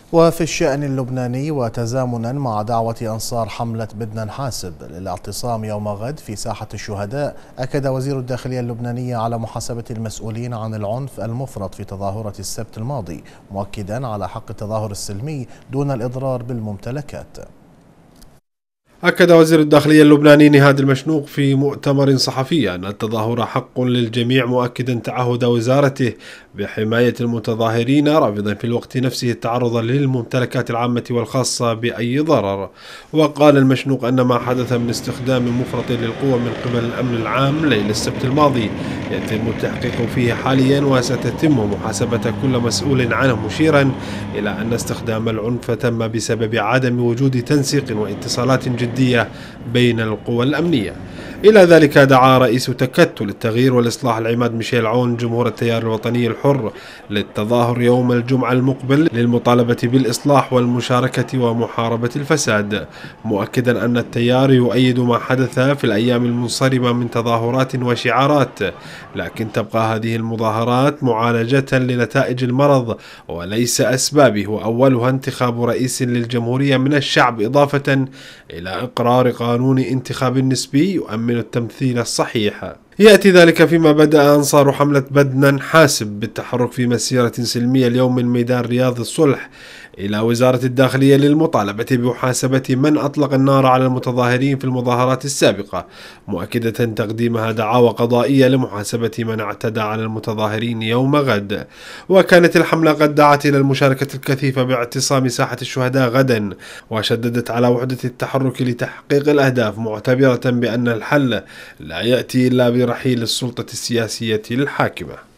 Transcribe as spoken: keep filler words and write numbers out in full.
وفي الشأن اللبناني وتزامنا مع دعوة أنصار حملة بدنا نحاسب للاعتصام يوم غد في ساحة الشهداء، أكد وزير الداخلية اللبنانية على محاسبة المسؤولين عن العنف المفرط في تظاهرة السبت الماضي، مؤكدا على حق التظاهر السلمي دون الإضرار بالممتلكات. أكد وزير الداخلية اللبناني نهاد المشنوق في مؤتمر صحفي أن التظاهر حق للجميع، مؤكدا تعهد وزارته بحماية المتظاهرين، رافضا في الوقت نفسه التعرض للممتلكات العامة والخاصة بأي ضرر. وقال المشنوق أن ما حدث من استخدام مفرط للقوة من قبل الأمن العام ليلة السبت الماضي يتم التحقيق فيه حاليا، وستتم محاسبة كل مسؤول عنه، مشيرا إلى أن استخدام العنف تم بسبب عدم وجود تنسيق واتصالات جدية بين القوى الأمنية. إلى ذلك دعا رئيس تكتل التغيير والإصلاح العماد ميشيل عون جمهور التيار الوطني الحر للتظاهر يوم الجمعة المقبل للمطالبة بالإصلاح والمشاركة ومحاربة الفساد، مؤكدا أن التيار يؤيد ما حدث في الأيام المنصرمة من تظاهرات وشعارات، لكن تبقى هذه المظاهرات معالجة لنتائج المرض وليس أسبابه، وأولها انتخاب رئيس للجمهورية من الشعب، إضافة إلى إقرار قانون انتخاب نسبي يؤمن التمثيل الصحيح. يأتي ذلك فيما بدأ أنصار حملة بدنا نحاسب بالتحرك في مسيرة سلمية اليوم من ميدان رياض الصلح إلى وزارة الداخلية للمطالبة بمحاسبة من أطلق النار على المتظاهرين في المظاهرات السابقة، مؤكدة تقديمها دعاوى قضائية لمحاسبة من اعتدى على المتظاهرين يوم غد. وكانت الحملة قد دعت إلى المشاركة الكثيفة باعتصام ساحة الشهداء غدا، وشددت على وحدة التحرك لتحقيق الأهداف، معتبرة بأن الحل لا يأتي إلا برحيل السلطة السياسية الحاكمة.